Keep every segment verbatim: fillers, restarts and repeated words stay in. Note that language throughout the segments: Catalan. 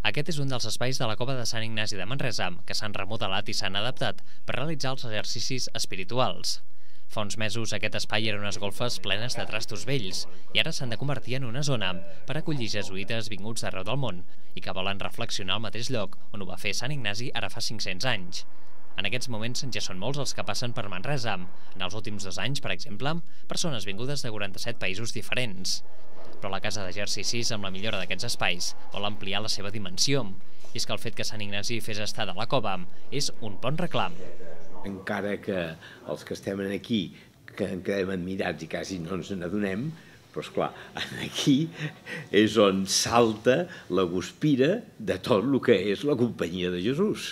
Aquest és un dels espais de la Cova de Sant Ignasi de Manresa, que s'han remodelat i s'han adaptat per realitzar els exercicis espirituals. Fa uns mesos aquest espai era unes golfes plenes de trastos vells i ara s'han de convertir en una zona per acollir jesuïtes vinguts d'arreu del món i que volen reflexionar al mateix lloc on ho va fer Sant Ignasi ara fa cinc-cents anys. En aquests moments ja són molts els que passen per Manresa. En els últims dos anys, per exemple, persones vingudes de quaranta-set països diferents. Però la casa d'exercicis, amb la millora d'aquests espais, vol ampliar la seva dimensió. I és que el fet que Sant Ignasi fes estada a la cova és un bon reclam. Encara que els que estem aquí que en quedem admirats i quasi no ens n'adonem, però esclar, aquí és on salta la guspira de tot el que és la companyia de Jesús.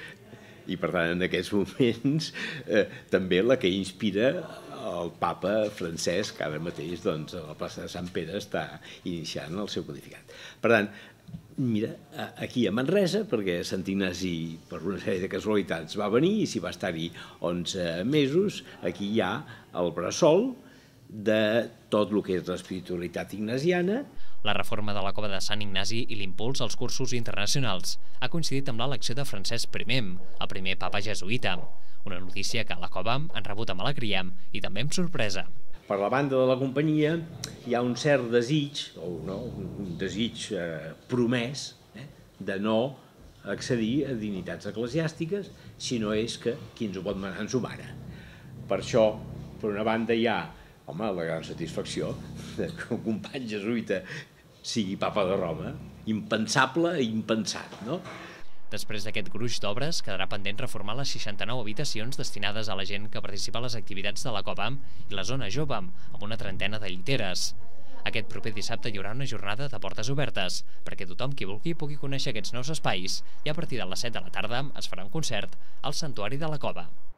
I per tant, en aquests moments, eh, també la que inspira el papa Francesc, que ara mateix doncs, a la plaça de Sant Pere està iniciant el seu pontificat. Per tant, mira, aquí a Manresa, perquè Sant Ignasi, per una sèrie de casualitats, va venir i s'hi va estar-hi onze mesos, aquí hi ha el bressol de tot el que és l'espiritualitat ignasiana. La reforma de la Cova de Sant Ignasi i l'impuls als cursos internacionals ha coincidit amb l'elecció de Francesc primer, el primer papa jesuïta. Una notícia que a la cova han rebut amb alegria i també amb sorpresa. Per la banda de la companyia hi ha un cert desig, o no, un desig eh, promès, eh, de no accedir a dignitats eclesiàstiques, si no és que qui ens ho pot manar ens ho mana. Per això, per una banda, hi ha home, la gran satisfacció que un company jesuïta sigui papa de Roma, impensable i impensat, no? Després d'aquest gruix d'obres, quedarà pendent reformar les seixanta-nou habitacions destinades a la gent que participa a les activitats de la cova i la zona jove, amb una trentena de lliteres. Aquest proper dissabte hi haurà una jornada de portes obertes, perquè tothom qui vulgui pugui conèixer aquests nous espais i a partir de les set de la tarda es farà un concert al Santuari de la Cova.